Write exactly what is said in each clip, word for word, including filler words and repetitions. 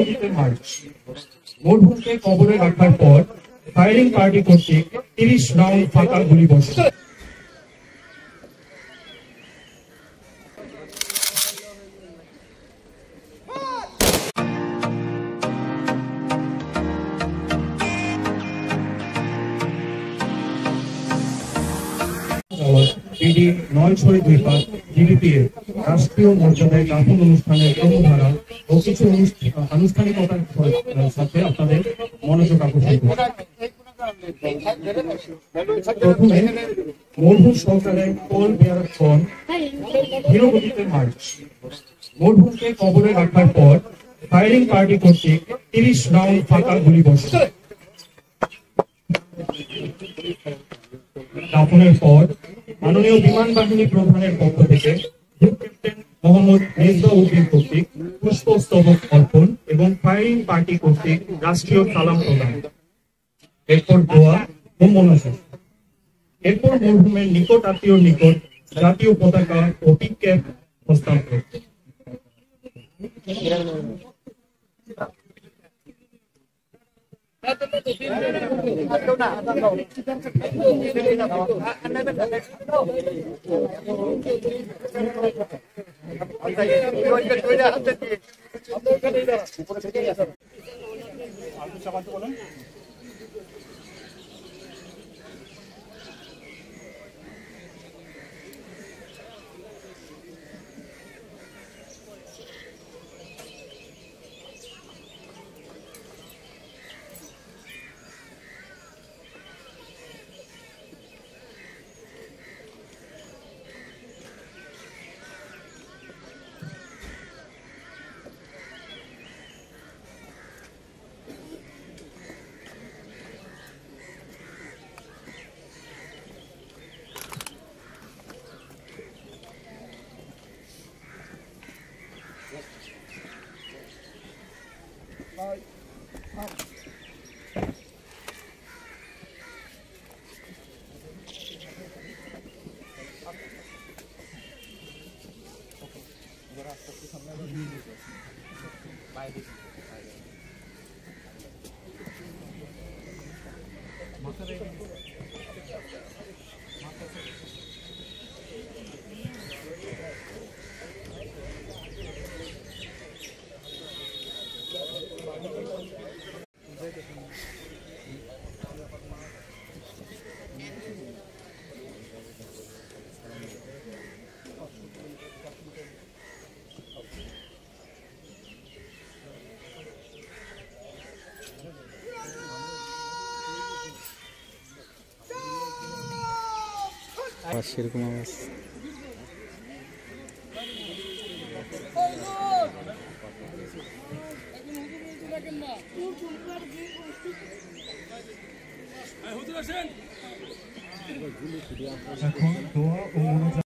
গতিতে মার্চ। মরহুমকে কবরে রাখার পর ফায়ারিং পার্টি কর্তৃক তিরিশ রাউন্ড ফাঁকা গুলিবর্ষণ। বিডি নয়ছড়ি দুই পাঁচ জিডিপিএ রাষ্ট্রীয় মর্যাদায় দাফন অনুষ্ঠানের ক্রমধারা ও কিছু আনুষ্ঠানিকতার সাথে আপনাদের মনোযোগ আকর্ষণ করব। প্রথমে মরহুম সরকারের পোল বেয়ার ফোন ধীরগতিতে মার্চ। মরহুমকে কবরে রাখার পর ফায়ারিং পার্টি কর্তৃক তিরিশ রাউন্ড ফাঁকা গুলিবর্ষণ। দাফনের পর মাননীয় বিমান বাহিনী প্রধানের পক্ষ থেকে ক্যাপ্টেন মোহাম্মদ মেজবাউদ্দিন কর্তৃক পুষ্পস্তবক অর্পণ এবং ফায়ারিং পার্টি কর্তৃক রাষ্ট্রীয় সালাম প্রদান। এরপর দোয়া ও মোনাজাত। এরপর মরহুমের নিকট আত্মীয় নিকট জাতীয় পতাকা ও টিক ক্যাপ হস্তান্তর। সেরকম আওয়াজ এখন দোয়া ও মোনাজাত।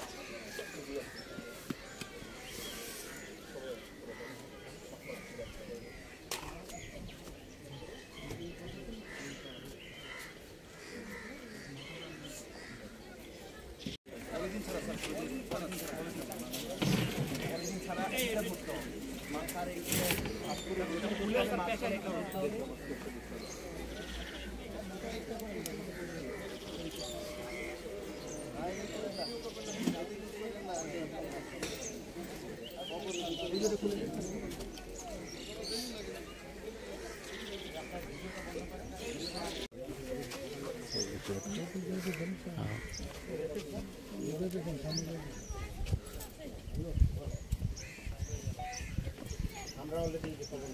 আমরা অলরেডি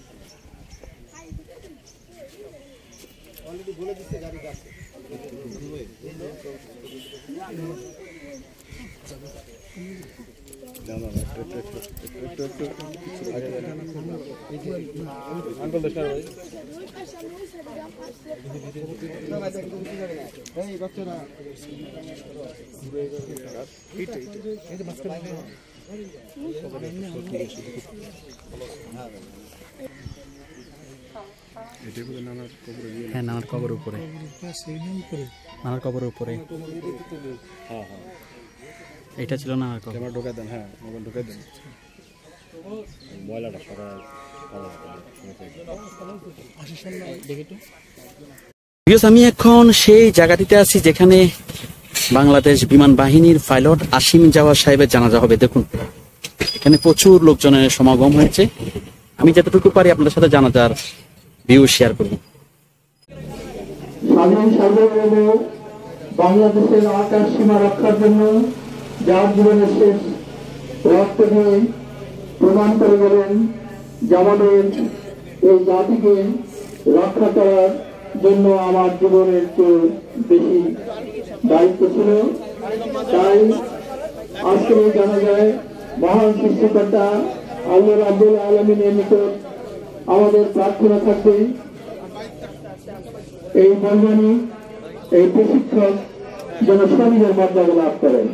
অলরেডি বলে দিচ্ছে গাড়ি যাচ্ছে না না একটু একটু একটু একটু আগে আঙ্কল দেখার ভাই এই বাচ্চারা এই এই যে মাস্ক লাগিয়ে হ্যাঁ নানার কবর উপরে নানার কবর উপরে এটা ছিল নানার কবর। ঢোকা দেন, হ্যাঁ মোবাইল ঢোকা দেন, ময়লাটা সরা আমি এখন সেই জায়গাটিতে আছি যেখানে বাংলাদেশ বিমান বাহিনীর পাইলট আসিম জাওয়াদ সাহেবের জানাজা হবে। দেখুন এখানে প্রচুর লোকজনের সমাগম হয়েছে। আমি যতটুকু পারি আপনাদের সাথে জানাজার ভিউ শেয়ার করব। স্বাধীন সার্বভৌম বাংলাদেশের আকাশ সীমা রক্ষার জন্য যার জীবনের শেষ রক্ত দিয়ে প্রমাণ করে গেলেন যে আমাদের এই জাতিকে রক্ষা করার জন্য আমার জীবনের চেয়ে বেশি দায়িত্ব ছিল। তাই আজকে জানা যায় মহান সৃষ্টিকর্তা আল্লাহ রাব্বুল আলামিনের নিকট আমাদের প্রার্থনা থাকবে এই বৈজ্ঞানিক এই প্রশিক্ষক যেন শরীরের মর্যাদা লাভ করেন।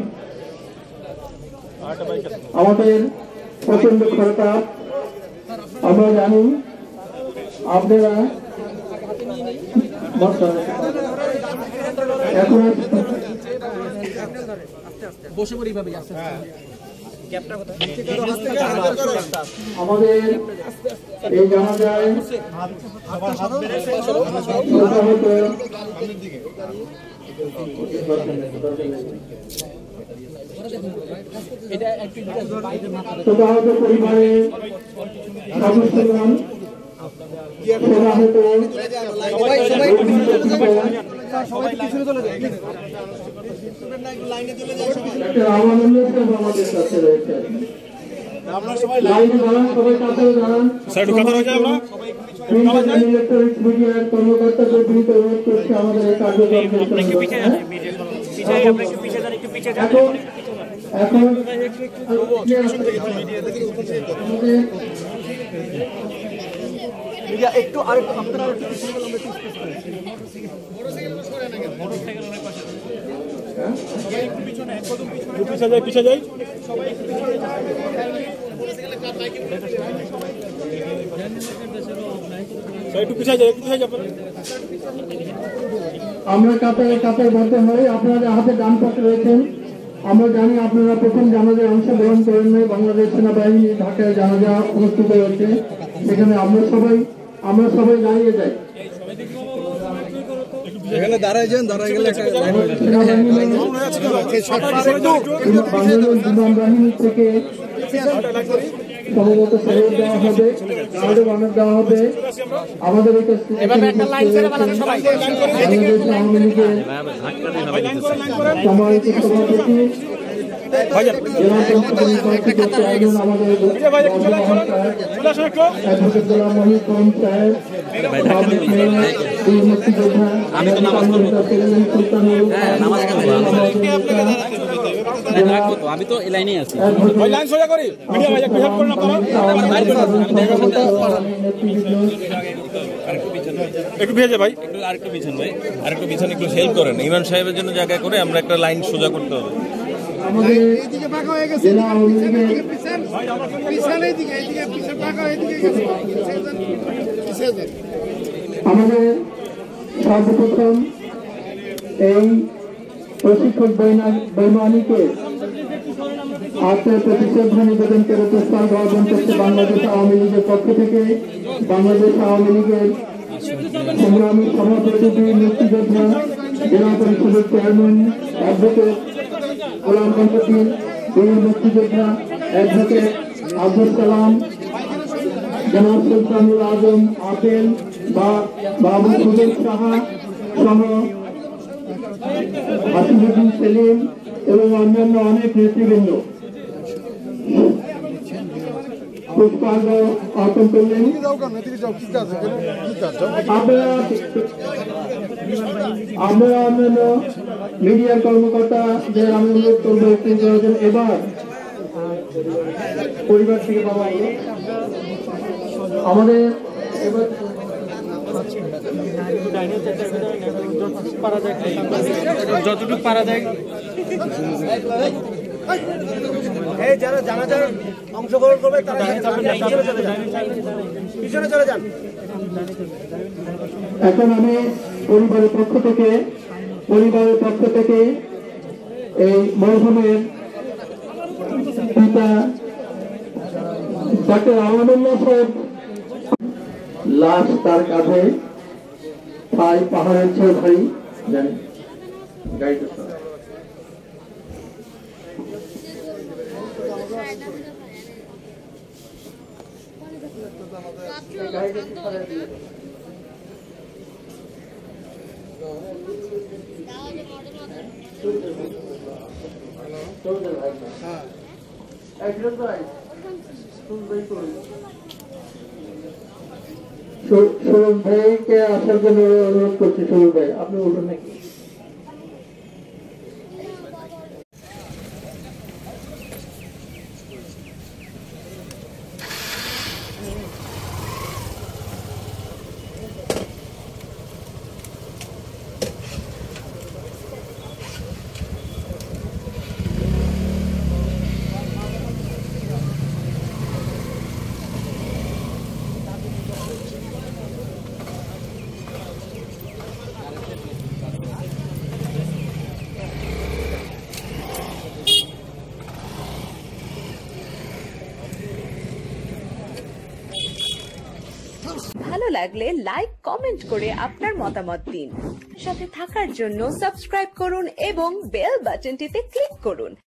আমাদের প্রচন্ড খরতাপ আমরা জানি, আপনারা এখন বসে পড়ি ভাবি আমাদের এই জানা যায় প্রধানত পরিবারের সদস্যগণ আমাদের সাথে রয়েছে। ইলেকট্রনিক্স মিডিয়ার কর্মকর্তাদের বিনীত অনুরোধ করছি আমাদের এই কার্যক্রম এখন একটু আরেকটু আপনারা পিছিয়ে যাই পিছিয়ে যাই আমরা কাতারে কাতার বলতে হয়। আপনারা হাতে ডান পাশে রয়েছেন। আমরা জানি আপনারা প্রথম জানাজায় অংশগ্রহণ করেন নাই। বাংলাদেশ সেনাবাহিনী ঢাকায় জানাজা অনুষ্ঠিত হয়েছে, সেখানে আমরা সবাই আমরা সবাই দাঁড়িয়ে যাই। দাঁড়ায় যান, দাঁড়ায় গেলে বাংলাদেশ বিমান বাহিনী থেকে সম্ভবত শহীদ দেওয়া হবে, কার্ডও বানার দেওয়া হবে। আমাদের বাংলাদেশ আওয়ামী লীগের সম্মানিত সভাপতি আমি তো এই লাইনে আছি। একটু ভেজে ভাই, আরেকটু পিছন ভাই, আরেকটু পিছনে একটু হেল্প করেন। ইমাম সাহেবের জন্য জায়গায় করে আমরা একটা লাইন সোজা করতে হবে। আমাদের জেলা আওয়ামী লীগের আমাদের সর্বপ্রথম এই প্রশিক্ষক বৈমানিকে আজকের প্রতিশ্রদ্ধা নিবেদন করে প্রস্তাব গ্রহণ করছে বাংলাদেশ আওয়ামী লীগের পক্ষ থেকে। বাংলাদেশ আওয়ামী লীগের সংগ্রামী সভাপতি মুক্তিযোদ্ধা জেলা পরিষদের চেয়ারম্যান অ্যাডভোকেট গোলাম কণ্ঠীর, বীর মুক্তিযোদ্ধা অ্যাডভোকেট আব্দুল কালাম, জনাব সুলতানুল আজম আপেল বা বাবু সুদীপ সাহা সহ হাসিবুদ্দিন সেলিম এবং অন্যান্য অনেক নেতৃবৃন্দ পুষ্পার্ঘ অর্পণ করলেন। আমরা অন্যান্য মিডিয়ার কর্মকর্তাদের আমি অনুরোধ করবো এবার পরিবার থেকে পাওয়া আমাদের এবার যতটুকু পারা যায় যারা জানাজার অংশগ্রহণ করবে তারা পিছনে চলে যান। এখন আমি পরিবারের পক্ষ থেকে পরিবারের পক্ষ থেকে এই মরহুমের পিতা ডাক্তার আমানুল্লাহ সাহেব লাশ তার কাঁধে, ভাই পাহাড়ের চেয়ে ভাই জানি গাইতে সুরজ ভাইকে আসার জন্য অনুরোধ করছি। সুরজ ভাই আপনি বলবেন নাকি? ভালো লাগলে লাইক কমেন্ট করে আপনার মতামত দিন। সাথে থাকার জন্য সাবস্ক্রাইব করুন এবং বেল বাটনটিতে ক্লিক করুন।